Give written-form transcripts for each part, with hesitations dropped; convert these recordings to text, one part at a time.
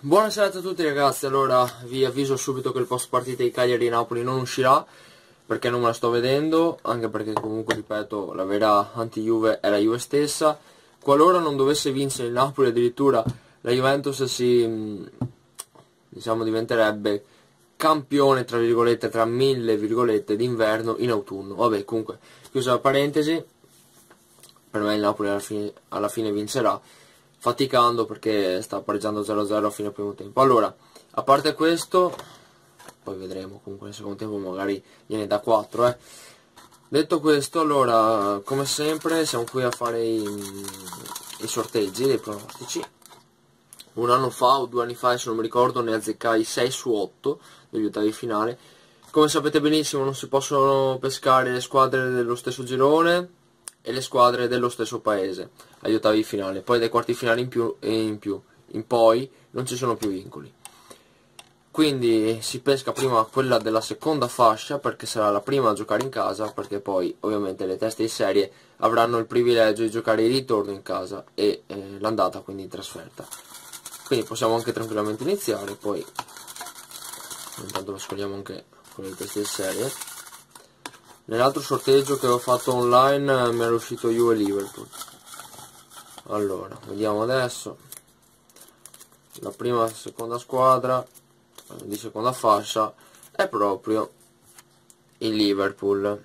Buonasera a tutti ragazzi, allora vi avviso subito che il post partita di Cagliari-Napoli non uscirà perché non me la sto vedendo, anche perché comunque ripeto la vera anti-Juve è la Juve stessa. Qualora non dovesse vincere il Napoli, addirittura la Juventus diciamo diventerebbe campione tra virgolette, tra mille virgolette, d'inverno in autunno. Vabbè, comunque chiusa la parentesi, per me il Napoli alla fine vincerà, faticando perché sta pareggiando 0-0 a fine primo tempo. Allora, a parte questo, poi vedremo, comunque nel secondo tempo magari viene da 4. Detto questo, allora, come sempre siamo qui a fare i sorteggi dei pronostici. Un anno fa o 2 anni fa, se non mi ricordo, ne azzeccai 6 su 8 degli ottavi di finale. Come sapete benissimo non si possono pescare le squadre dello stesso girone e le squadre dello stesso paese agli ottavi di finale. Poi dai quarti di finale in poi non ci sono più vincoli. Quindi si pesca prima quella della seconda fascia perché sarà la prima a giocare in casa, perché poi ovviamente le teste di serie avranno il privilegio di giocare il ritorno in casa e l'andata quindi in trasferta. Quindi possiamo anche tranquillamente iniziare, poi intanto nascondiamo anche con le teste di serie. Nell'altro sorteggio che ho fatto online mi era uscito Juve Liverpool. Allora, vediamo adesso. La prima e seconda squadra di seconda fascia è proprio il Liverpool.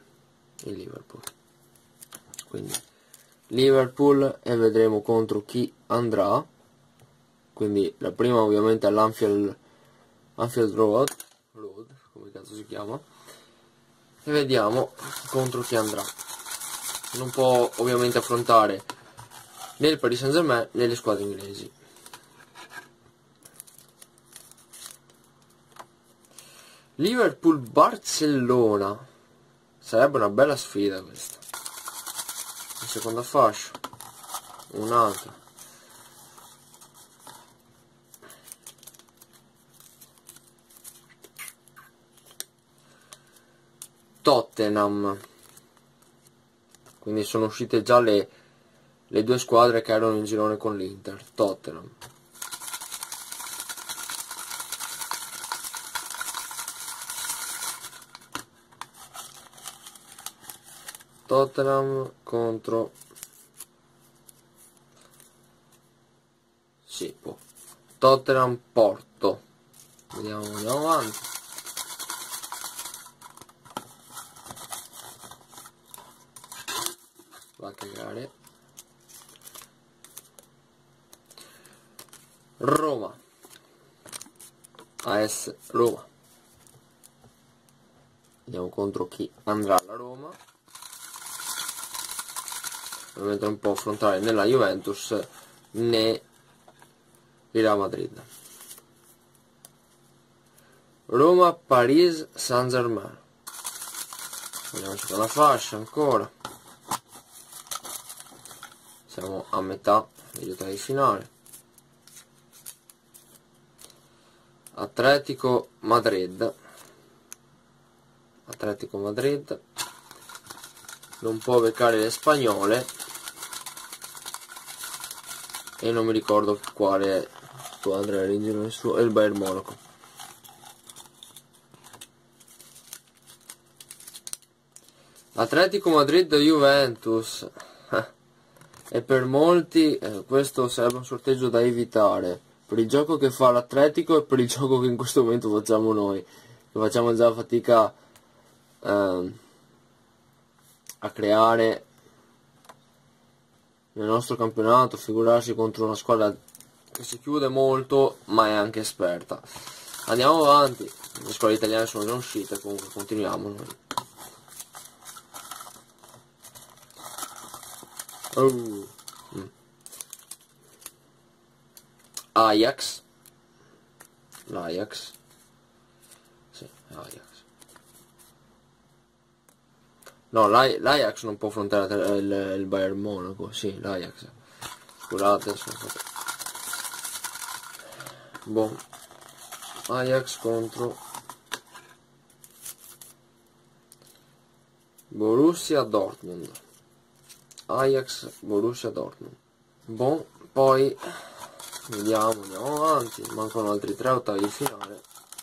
Quindi Liverpool, e vedremo contro chi andrà. Quindi la prima ovviamente all'Anfield Road, come cazzo si chiama, e vediamo contro chi andrà. Non può ovviamente affrontare né il Paris Saint-Germain né le squadre inglesi. Liverpool-Barcellona sarebbe una bella sfida questa. In seconda fascia un'altra. Tottenham, quindi sono uscite già le due squadre che erano in girone con l'Inter. Tottenham contro Tottenham Porto. Andiamo avanti. Va a cagare. Roma, AS Roma. Andiamo contro chi andrà alla Roma. Ovviamente non può affrontare né la Juventus né il Real Madrid. Roma Paris Saint-Germain. Vediamo se c'è una fascia ancora. Siamo a metà degli ottavi di finale. Atletico Madrid non può beccare le spagnole e non mi ricordo quale squadra era in giro, il Bayern Monaco. Atletico Madrid Juventus, e per molti questo sarebbe un sorteggio da evitare per il gioco che fa l'Atletico e per il gioco che in questo momento facciamo noi, che facciamo già fatica a creare nel nostro campionato, figurarsi contro una squadra che si chiude molto ma è anche esperta. Andiamo avanti, le squadre italiane sono già uscite, comunque continuiamo noi. Ajax, sì, Ajax. No, l'Ajax non può affrontare il Bayern Monaco, sì, l'Ajax. Scusate, boh. Ajax contro Borussia Dortmund. Ajax, Borussia Dortmund. Boh, poi Vediamo, andiamo avanti, mancano altri 3 ottavi di finale.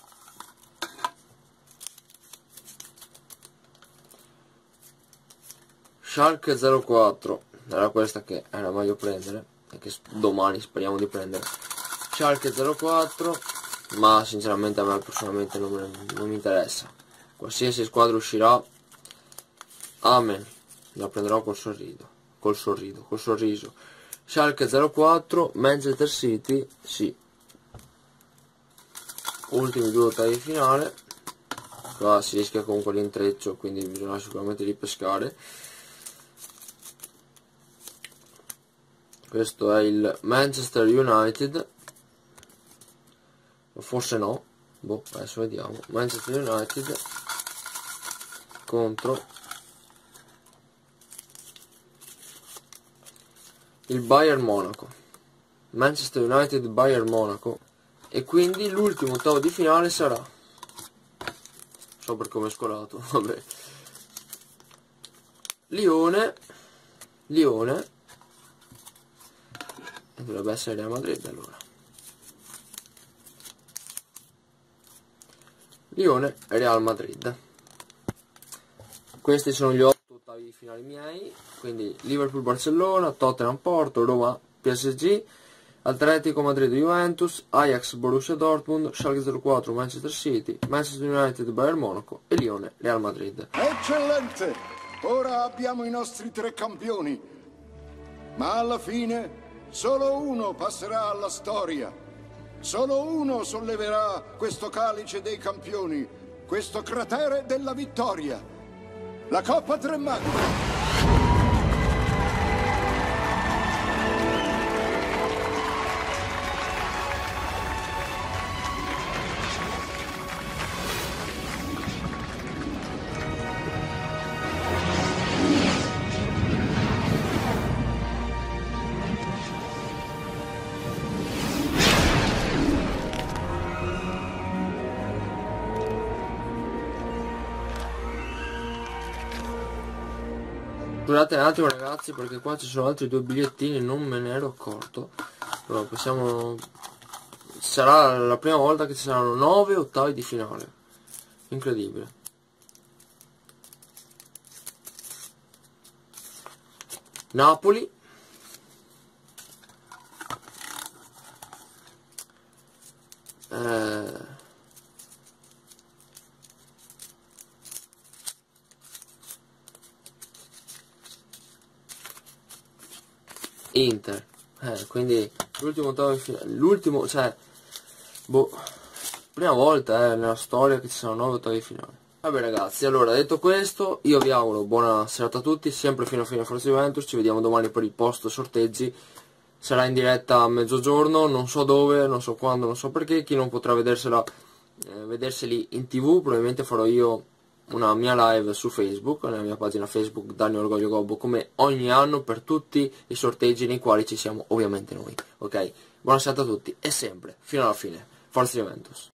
Schalke 04, era questa che era meglio prendere, e che domani speriamo di prendere. Schalke 04, ma sinceramente a me personalmente non mi interessa. Qualsiasi squadra uscirà, amen, la prenderò col sorriso. Schalke 04, Manchester City, sì. Ultimi 2 ottavi di finale. Qua si rischia comunque l'intreccio, quindi bisogna sicuramente ripescare. Questo è il Manchester United, o forse no, boh, adesso vediamo. Manchester United contro il Bayern Monaco. Manchester United Bayern Monaco, e quindi l'ultimo ottavo di finale sarà, so per come è scolato, vabbè, Lione, e dovrebbe essere Real Madrid allora. Lione e Real Madrid. Questi sono gli 8 ottavi di finale miei, quindi Liverpool Barcellona, Tottenham Porto, Roma PSG, Atletico Madrid Juventus, Ajax Borussia Dortmund, Schalke 04 Manchester City, Manchester United Bayern Monaco e Lione Real Madrid. Eccellente! Ora abbiamo i nostri 3 campioni, ma alla fine solo uno passerà alla storia. Solo uno solleverà questo calice dei campioni, questo cratere della vittoria, la Coppa Tre Magni. Scusate un attimo ragazzi, perché qua ci sono altri 2 bigliettini, non me ne ero accorto. Però possiamo... sarà la prima volta che ci saranno 9 ottavi di finale. Incredibile. Napoli. Inter, quindi l'ultimo ottavo di finale, l'ultimo, cioè, boh, prima volta nella storia che ci sono 9 ottavi di finale. Vabbè ragazzi, allora detto questo, io vi auguro buona serata a tutti, sempre fino a fine Forza Juventus, ci vediamo domani per il post sorteggi, sarà in diretta a mezzogiorno, non so dove, non so quando, non so perché, chi non potrà vederseli in TV, probabilmente farò io una mia live su Facebook, nella mia pagina Facebook Daniel Orgoglio Gobbo, come ogni anno per tutti i sorteggi nei quali ci siamo ovviamente noi. Ok? Buona serata a tutti e sempre, fino alla fine. Forza Juventus!